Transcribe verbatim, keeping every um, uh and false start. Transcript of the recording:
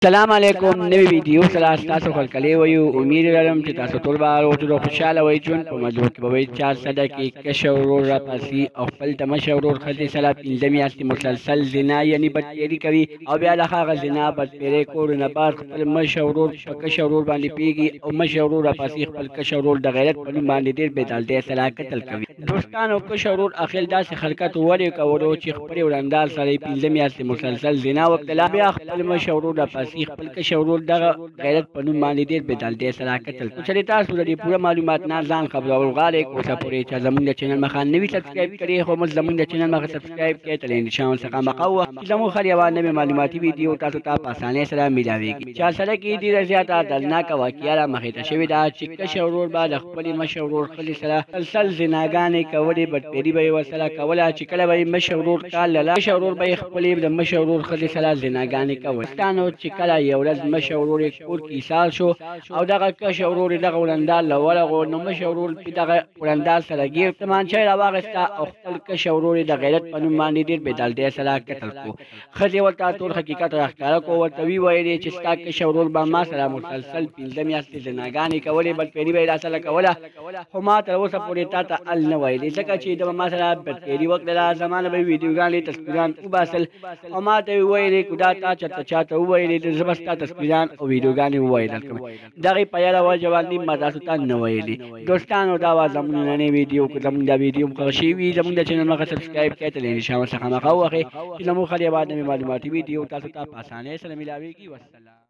السلام علیکم نوی ویډیو سره تاسو خلکلی وایو امید لرم چې تاسو ټول به روغ خوشحاله وئ ژوند په مزو کې به وئ چار صده کې کشر ورور راپاسي او خپل د مشر ورور ښځې سره پنځه میاشتې مسلسل زنا یعنې بدتیري کوي او بیا له هغه زنا بدتیرۍ کولو نه بعد خپل مشر ورور په کشر ورور باندې پیږي او مشر ورور راپاسي خپل کشر ورور د غیرت په نوم باندې ډېر بېدالتۍ سره قتل کوي. دوستانو کشر ورور اخر داسې حرکت ولې کولو چې خپلې ورندار سره یې پنځه میاشتې مسلسل زنا وکړله، بیا خپل مشر ورور راپاسي خپل کشر ورور دغه غیرت په نوم باندې ډېر بېدالتۍ سره قتل کړ. چې تاسو د دې پوره معلومات نه ځان خبرول غواړئ اوسه پورې چې زموږ د چینل مخه نوي سبسکرایب کړئ خو موږ زموږ د چینل مخه سبسکرایب کړئ تر نشان څخه مقوه چې زموږ هر یوه نوې معلوماتي ویډیو تاسو ته په اسانۍ سره میلاویږي. چار سره کې ډېره زیاته دردناکه واقعه رامخې ته شوې ده چې کشر ورور به د خپلې مشر ورور ښځې سره مسلسل زناګانې کولې، بدپیري به یې ورسره کوله چې کله به یې مشر ورور کال له لاسه مشر ورور به یې خپلې د مشر ورور ښځې سره زناګانې کولې. پښتانه چې کله یو ورځ مشر ورور یې کور کې ایسار شو او دغه کشر ورور یې دغه ورندار له ورغو، نو مشر ورور پې دغه ورندار سره ګیر تمانچه یې راواخېسته او خپل کشر ورور یې د غیرت په نوم باندې ډېر بېدالتۍ سره قتل کړو. ښځې ورته ټول حقیقت راښکاره کړو، ورته ویې ویلې چې ستا کشر ورور به ما سره مسلسل پنځه میاشتې زناګانې کولې، بدپیري به یې راسره کوله، خو ما تر اوسه پورې تا ته ال نه ویلې ځکه چې د به ما سره بدپیري وکړله، زما نه به یې ویډیوګانې تصویران وباسل او ما ته یې وویلې که دا تا چېرته چاته وویلې زه به ستا تصویران او ویډیوګانې وویل کړم. دغې په یاره وجه باندې ما تاسو ته نه ویلې. دوستانو دا وه زموږ نننۍ ویډیو. که زموږ دا ویډیو مو خوښ شوي وي زموږ د چینل مخه سبسکرایب کړئ تر نشان څخه مخه ووهئ چې زموږ هر یوه نوې معلوماتي ویډیو تاسو ته په اسانۍ سره میلاویږي. والسلام.